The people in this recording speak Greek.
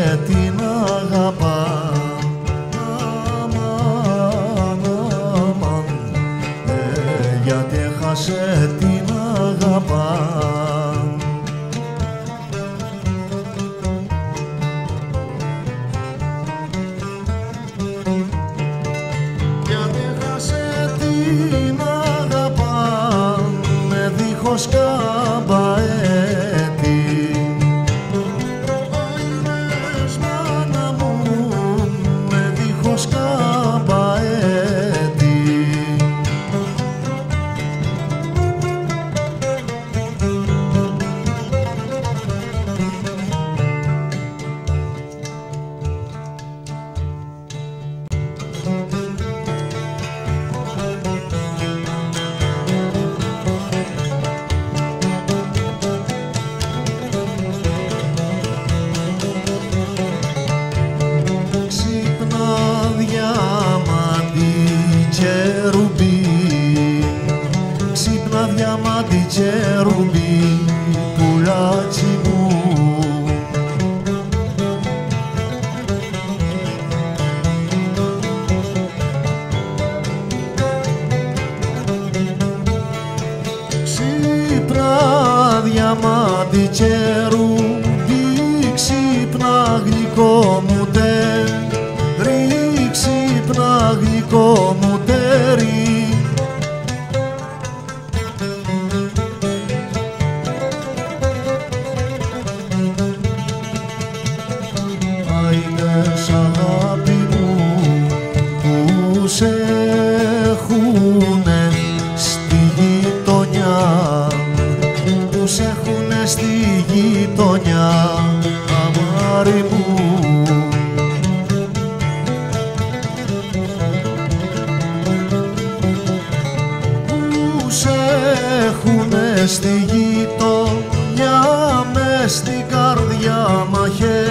την αγαπά. Αμάν, αμάν, γιατί έχασε την αγαπά. Γιατί έχασε την αγαπά με δίχως καμπαέτη. Άινες μάνα μου με δίχως καμπαέτη. Ξύπνα διαμάντι και ρουμπί, πουλάτσι μου. Ξύπνα διαμάντι και ρουμπί, ξύπνα γλυκό μου τέρι, ξύπνα γλυκό μου τέρι. Άινες αγάπη μου που σε έχουνε στη γειτονιά, που σε έχουνε στη γειτονιά, αμάρι μου. Που σε έχουνε στη γειτονιά, μες στην καρδιά μαχαίρι.